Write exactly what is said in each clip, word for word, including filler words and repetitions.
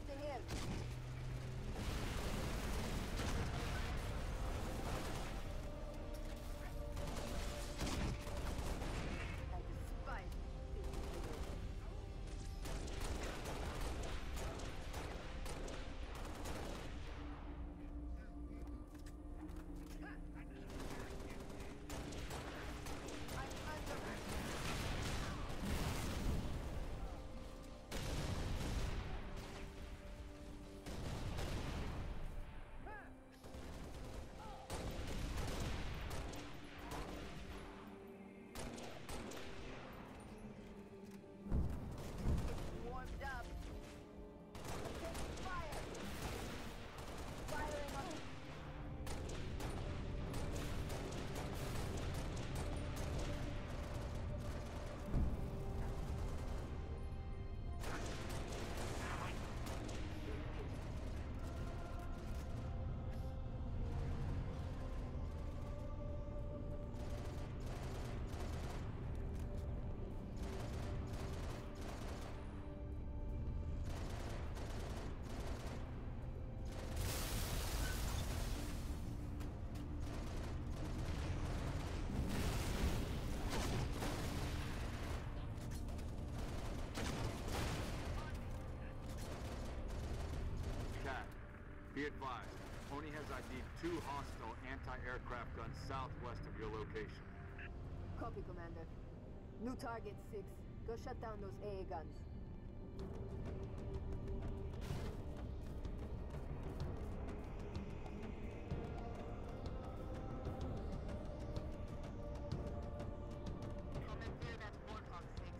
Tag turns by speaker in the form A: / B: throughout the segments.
A: up the hill. I despise warmed up. Taking fire. Firing up.
B: Be advised, Oni has I D'd two hostile anti-aircraft guns southwest of your location.
A: Copy, Commander. New target six. Go shut down those A A guns. Commander, that's Warthog six.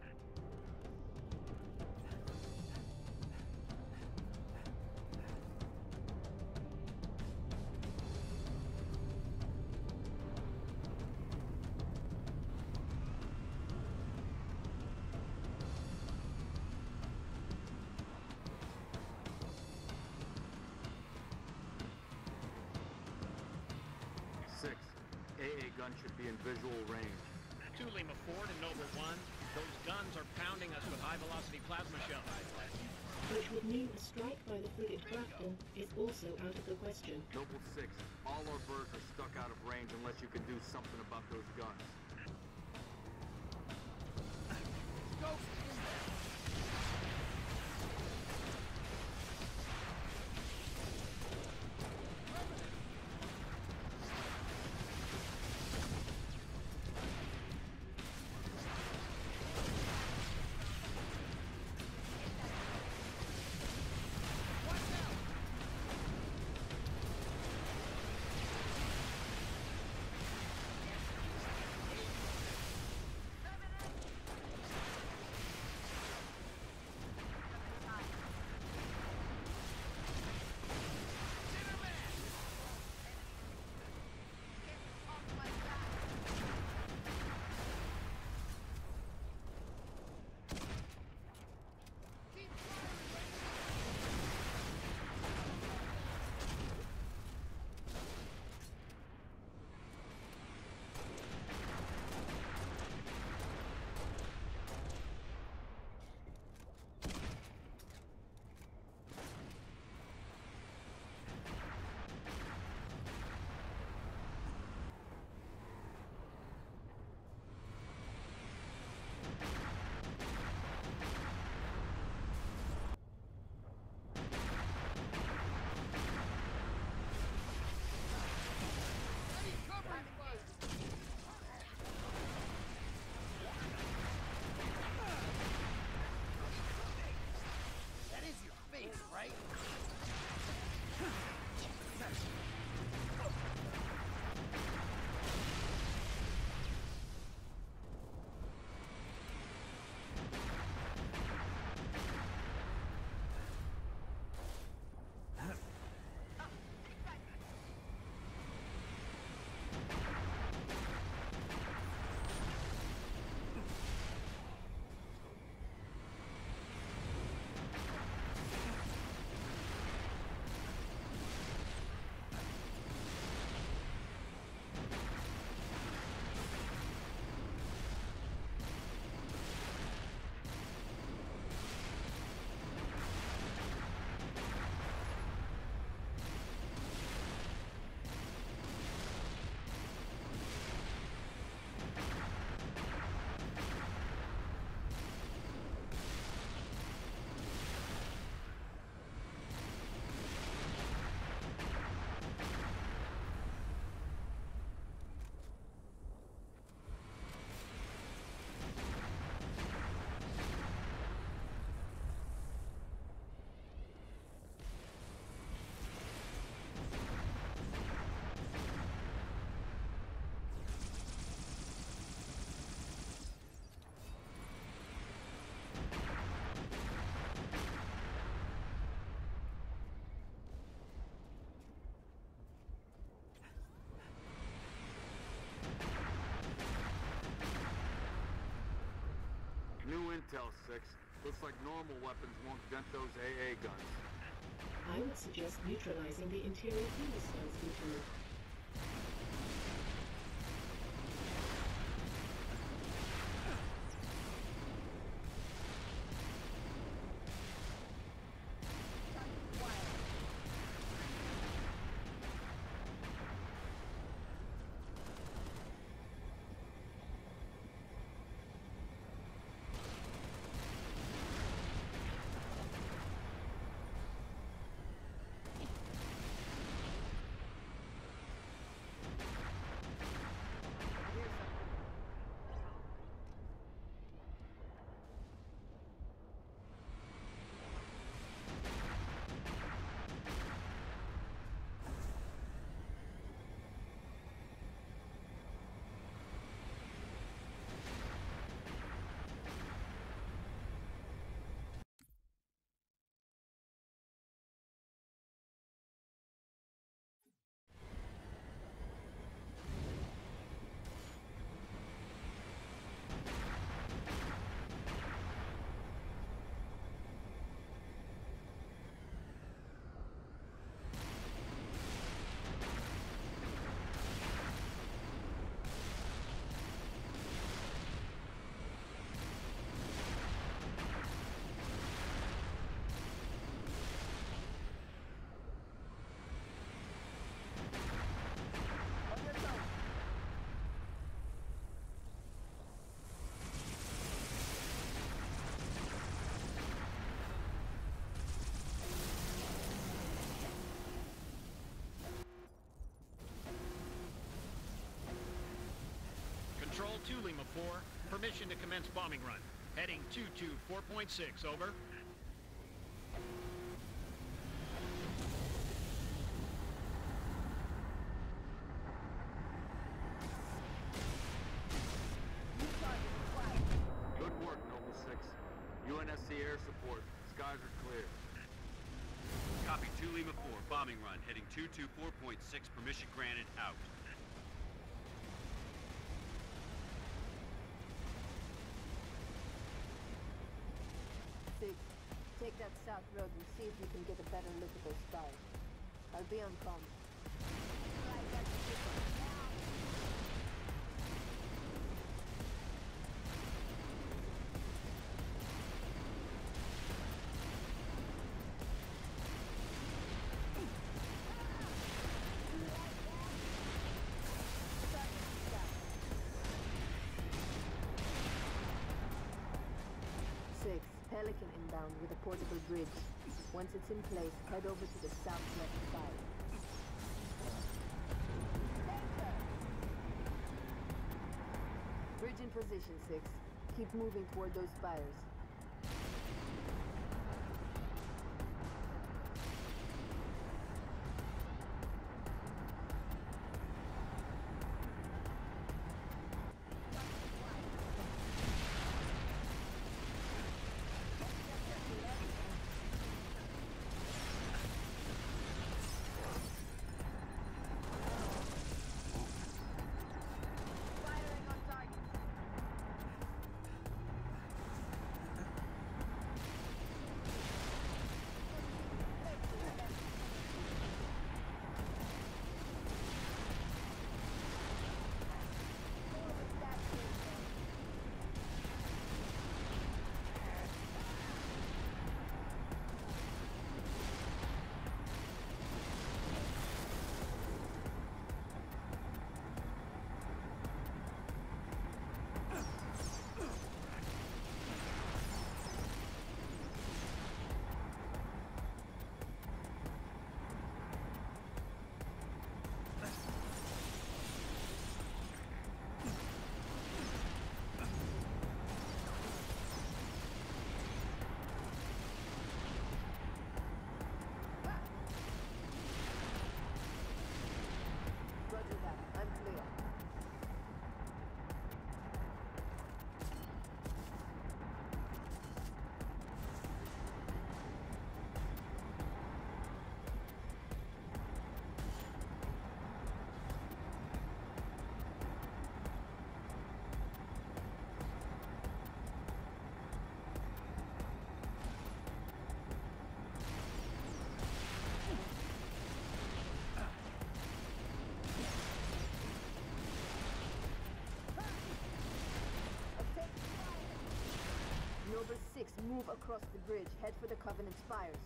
B: Six, A A gun should be in visual range.
C: Two Lima Ford and Noble One. Those guns are pounding us with high-velocity plasma shells.
D: Which would mean a strike by the frigate Grafton is also out of the question.
B: Noble Six, all our birds are stuck out of range unless you can do something about those guns.
E: Ghost in there!
B: intel, Six. Looks like normal weapons won't dent those A A guns.
D: I would suggest neutralizing the interior fuel cells, Lieutenant.
C: Control two, Lima four. Permission to commence bombing run. Heading two two four point six, over.
B: Good work, Noble Six. U N S C air support. Skies are clear.
F: Copy two Lima four, bombing run, heading two two four point six, permission granted, out.
A: Six, take that south road and see if you can get a better look at those stars. I'll be on comm. Six, Pelican inbound with a portable bridge. Once it's in place, head over to the southwest side. Bridge in position, Six. Keep moving toward those spires. move across the bridge, head for the Covenant spires.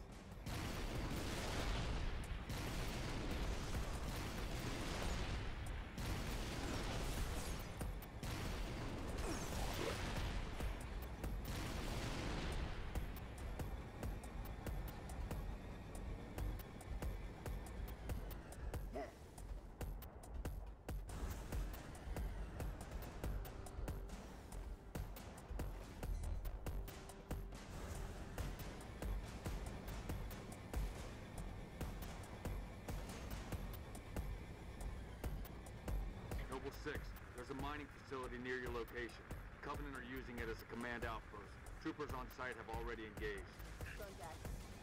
B: Noble six, there's a mining facility near your location. Covenant are using it as a command outpost. Troopers on site have already engaged.
A: Contact.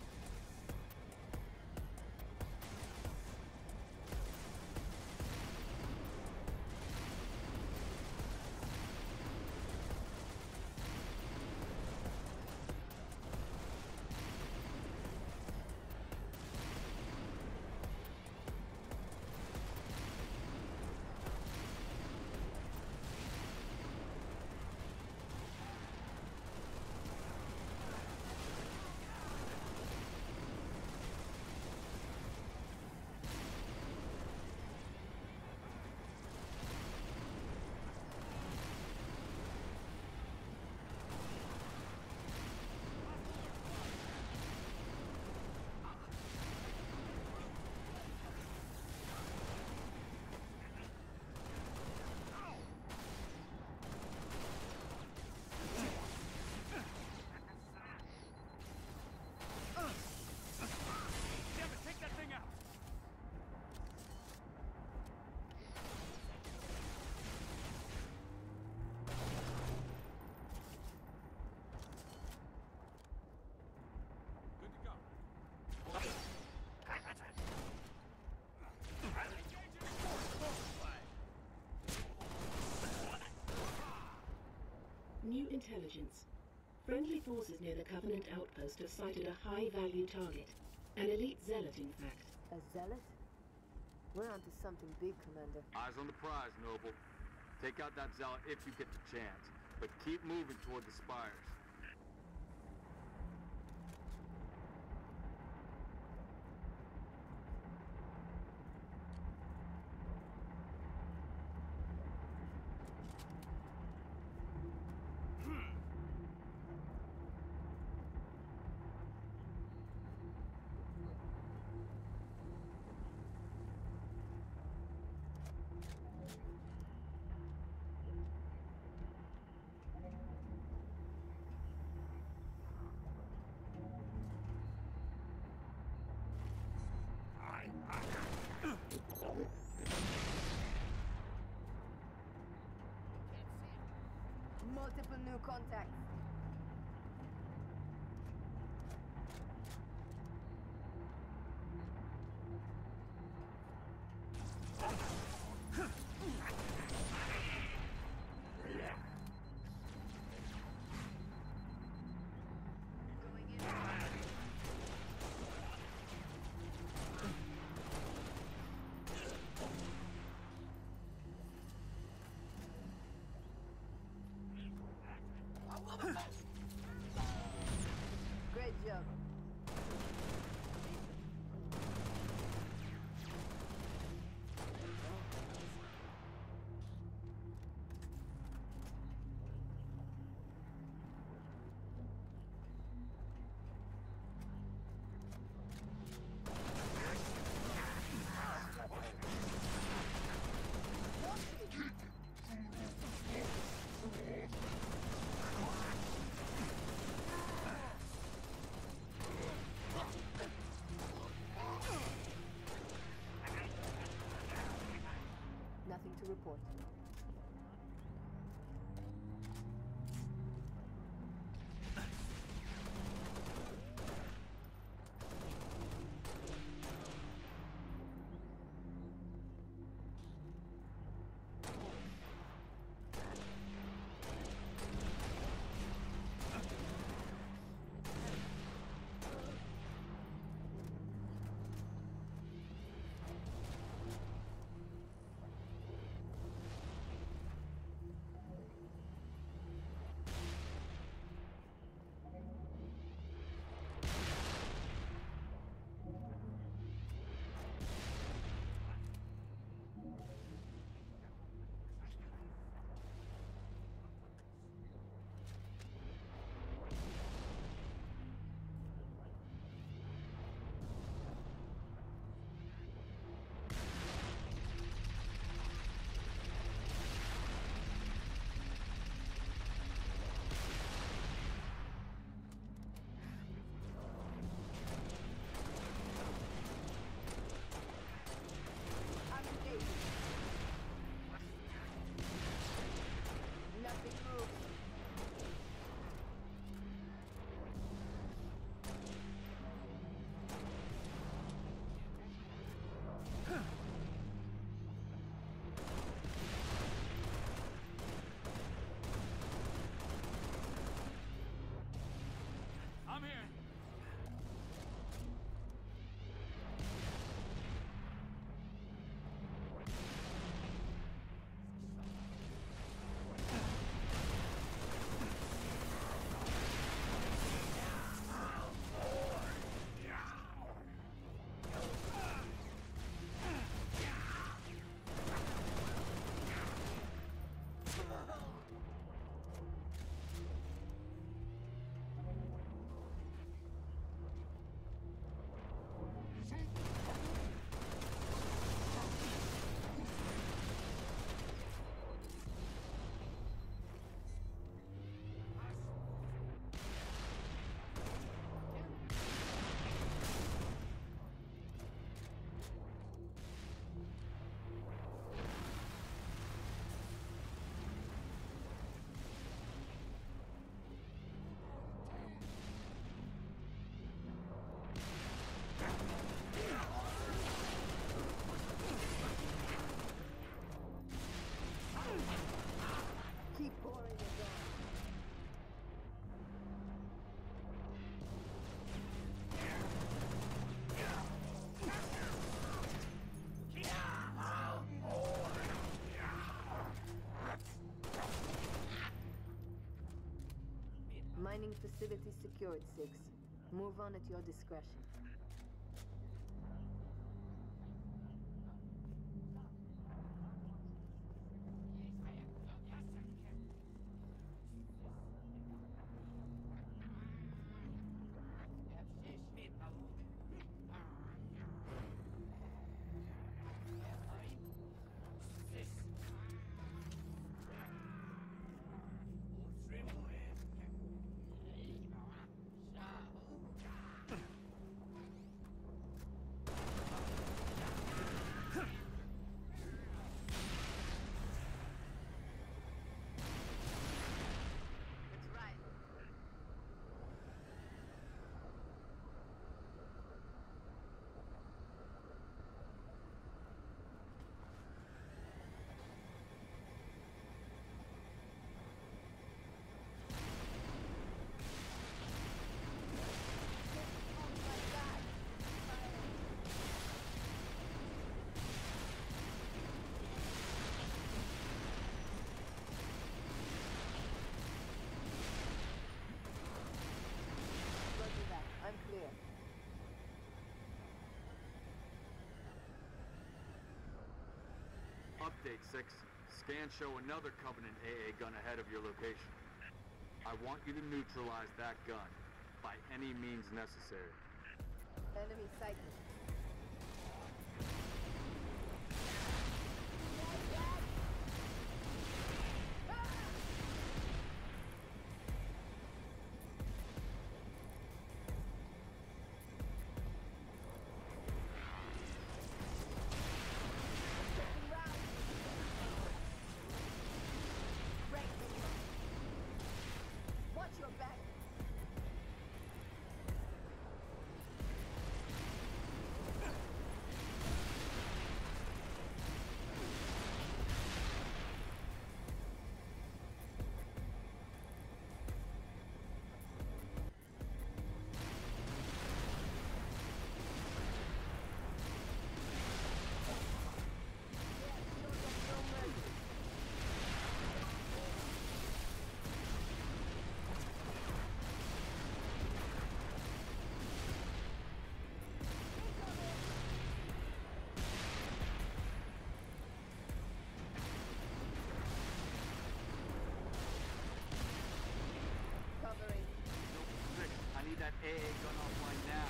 E: Damn it, take that thing out! Good to go.
D: New intelligence. Friendly forces near the Covenant outpost have sighted a high-value target. An elite zealot, in fact.
A: A zealot? We're onto something big, Commander.
B: Eyes on the prize, Noble. Take out that zealot if you get the chance, but keep moving toward the spires.
A: Multiple new contacts. Great job. Nothing to report. Mining facility secured, Six. Move on at your discretion.
B: Update six. Scans show another Covenant A A gun ahead of your location. I want you to neutralize that gun by any means necessary.
A: Enemy sighted.
B: That A A gun offline now.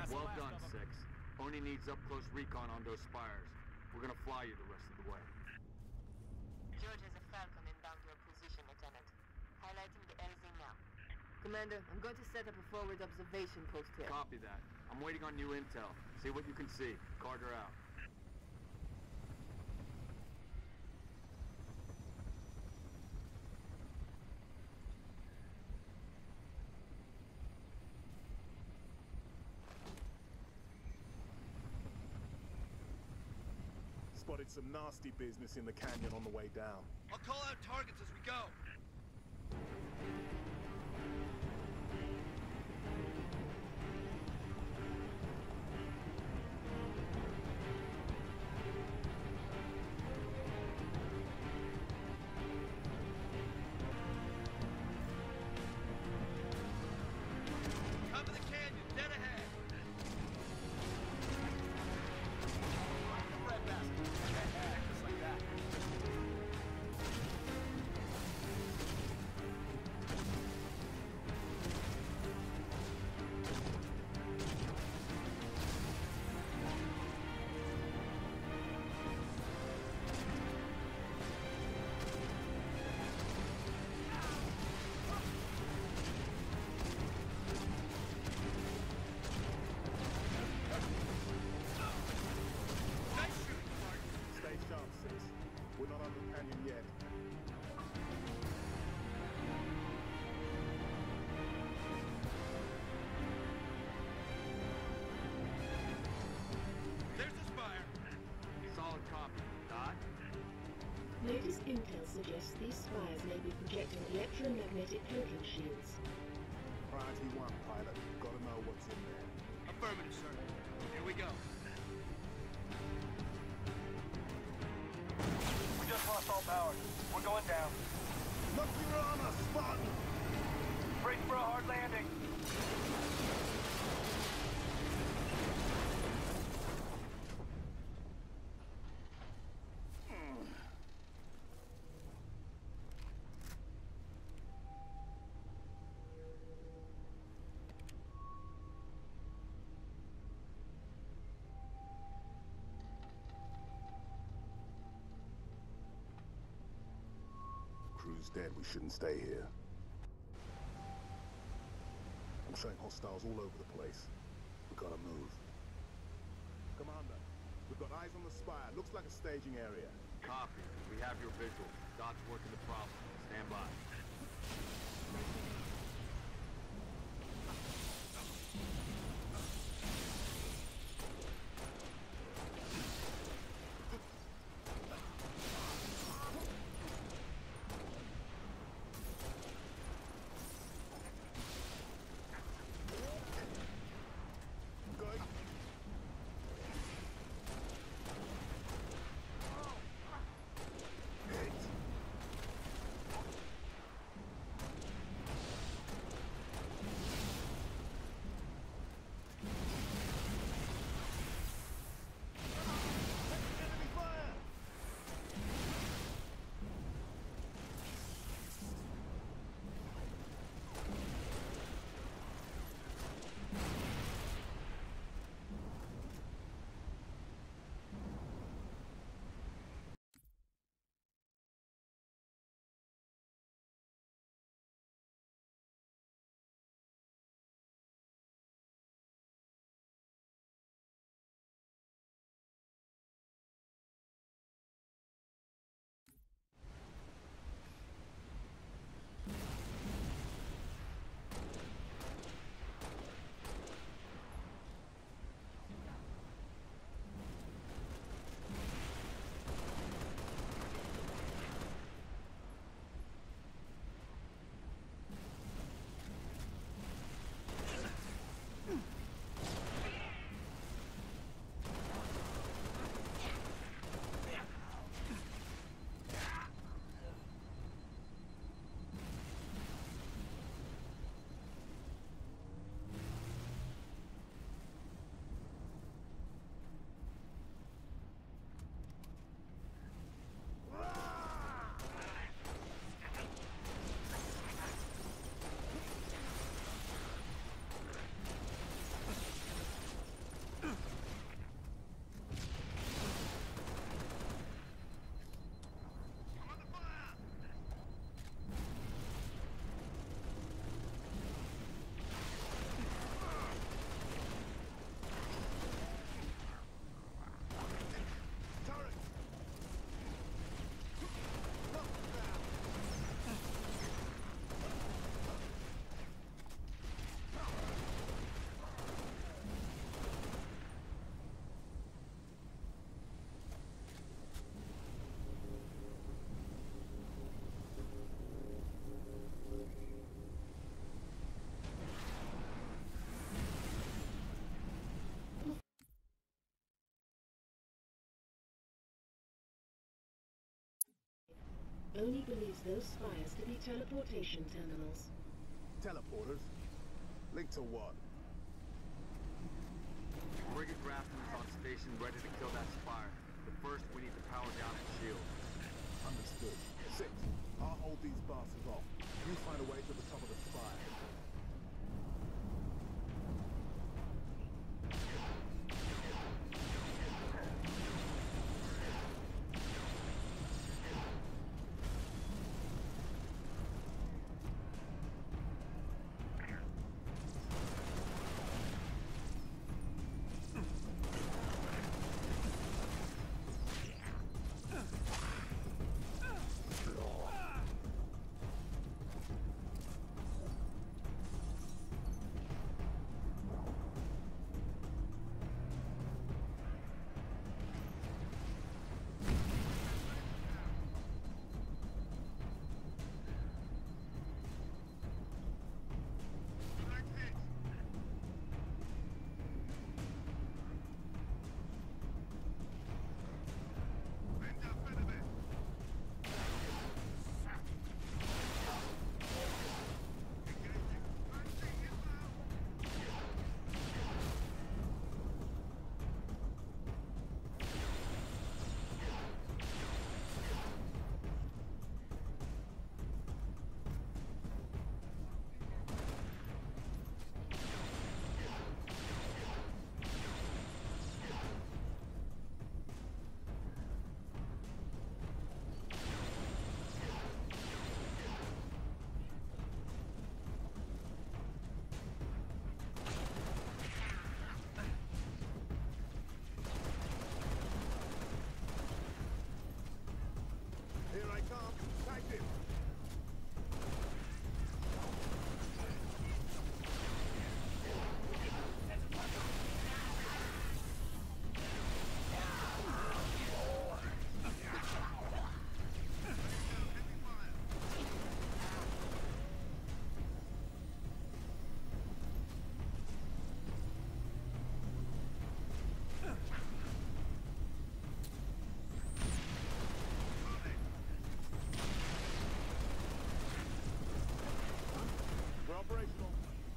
E: That's
B: Well
E: the last
B: done,
E: of 'em.
B: Six. Oni needs up-close recon on those spires. We're gonna fly you the rest of the way.
A: George has a Falcon inbound your position, Lieutenant. Highlighting the L Z now. Commander, I'm going to set up a forward observation post here.
B: Copy that. I'm waiting on new intel. See what you can see. Carter out.
G: Spotted some nasty business in the canyon on the way down.
E: I'll call out targets as we go. Top of the canyon, dead ahead. Red basket. Just like that. Nice shooting, Clark.
G: Stay sharp, Six. We're not on the canyon yet.
E: There's the spire.
B: Solid copy. Dot?
D: Latest intel suggests these spires may be projecting electromagnetic cloaking shields.
G: Priority one, pilot. Gotta know what's in there.
E: Affirmative, sir. Here we go.
H: We just lost all power. We're going down.
G: Look, you're on us, Spartan!
H: Brace for a hard landing.
G: Crew's dead. We shouldn't stay here. I'm showing hostiles all over the place. We gotta move. Commander, we've got eyes on the spire. Looks like a staging area.
B: Copy. We have your visual. Dot's working the problem. Stand by.
G: Going. Hit.
D: only believes those spires to be teleportation terminals.
G: Teleporters? Link to what?
B: Frigate Grafton is on station ready to kill that spire. But first, we need to power down its shield.
G: Understood. Six. I'll hold these bastards off. You find a way to the top of the spire. Operational.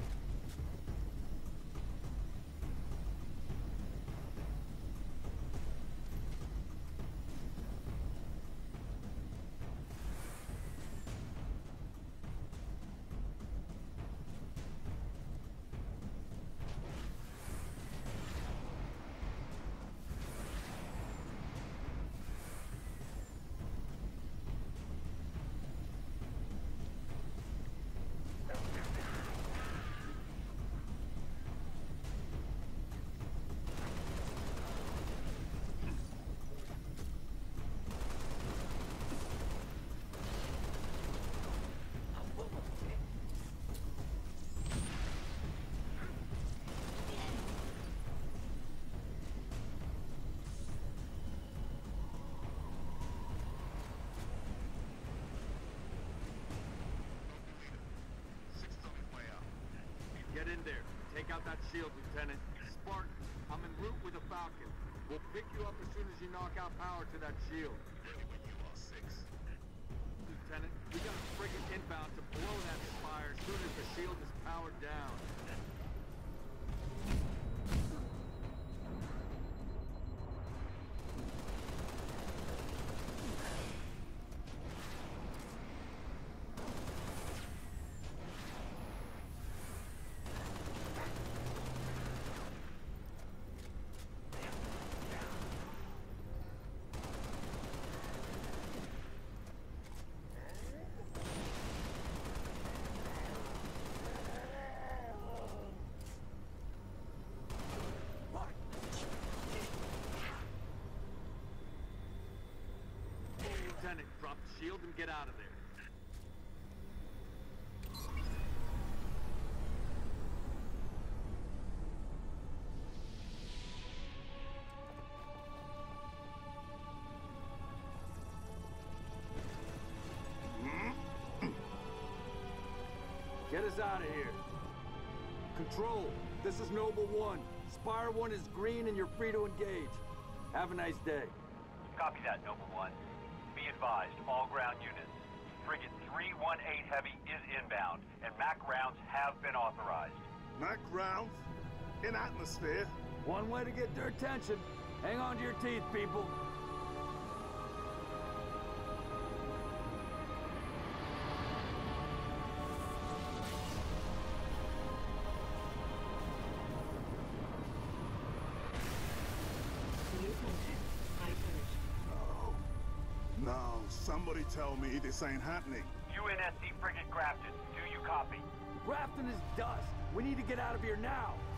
B: Get in there. Take out that shield, Lieutenant. Spartan, I'm en route with a Falcon. We'll pick you up as soon as you knock out power to that shield.
G: Ready when you are, Six.
B: Lieutenant, we got a frigate inbound to blow that spire as soon as the shield is powered down. Lieutenant, drop the shield and get out of there. Get us out of here. Control, this is Noble One. Spire One is green and you're free to engage. Have a nice day.
H: Copy that, Noble One. Be advised, all ground units, Frigate three one eight Heavy is inbound, and M A C rounds have been authorized.
G: Mac rounds? In atmosphere?
B: One way to get their attention. Hang on to your teeth, people.
D: New contact. High turret.
G: No. No, somebody tell me this ain't happening.
H: U N S C Frigate Grafton, do you copy?
B: Grafton is dust. We need to get out of here now.